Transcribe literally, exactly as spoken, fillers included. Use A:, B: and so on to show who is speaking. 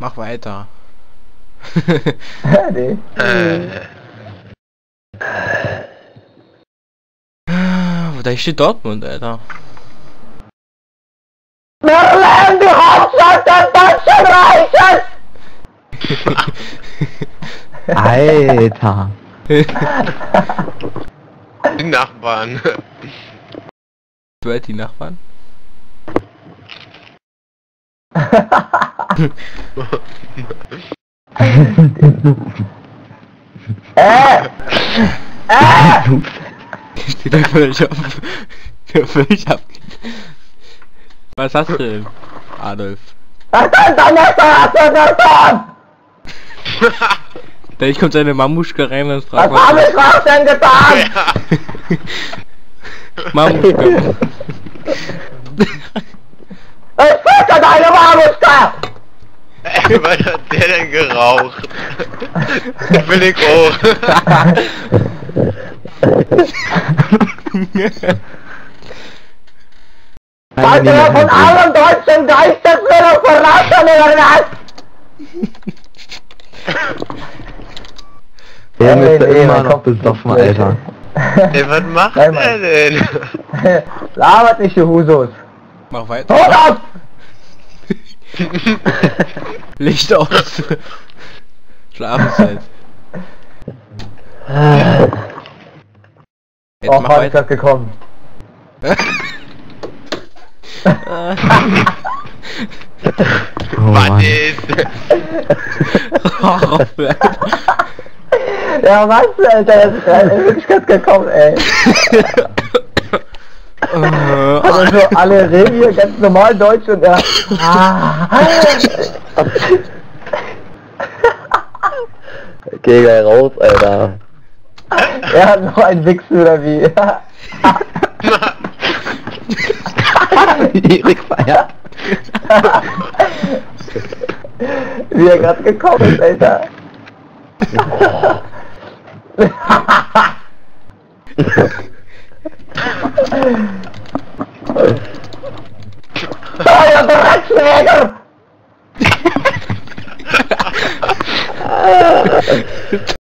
A: Mach weiter.
B: Nee.
C: Äh.
A: Da steht Dortmund, Alter.
B: Berlin, die Hauptstadt des Deutschen Reiches!
D: Alter.
C: Die Nachbarn.
A: Du halt die Nachbarn?
B: Äh! Äh!
A: Steht da völlig ab. Völlig ab. Was hast du denn, Adolf?
B: Was ist denn das? Was ist das?
A: Gleich kommt seine Mamuschka rein und
B: Was
A: fragt,
B: habe ich was denn getan?
C: Ja.
A: Mamuschka.
B: Ich fütter deine Mamuschka!
C: Ey, was hat der denn geraucht? Will ich auch.
B: Wollt ihr von allen deutschen Geisteswillen verlassen oder was?
D: Der
B: Nee,
D: müsste
B: nee,
D: immer
B: mein
D: noch
B: Kopf ist
D: besoffen,
B: nicht
D: Alter.
C: Ey, was macht
B: Nein,
C: der
B: Mann.
C: denn?
B: Labert nicht, ihr Husos.
A: Mach weiter.
B: Hut ab!
A: Licht aus. Schlafenszeit. Jetzt
B: Oh,
A: mach
B: wann ist
A: weiter.
B: das gekommen?
D: Oh,
C: Was
D: Mann.
C: ist?
B: Ja, was, Alter? Das ist ja wirklich ganz gekommen, ey. Also so, alle reden hier ganz normal Deutsch und er... Ah.
D: Geh gleich raus, Alter.
B: Er hat noch einen Wichsen oder wie?
D: Erik feiert.
B: Wie er gerade gekommen ist, Alter. Oh, ihr Dreckswäger!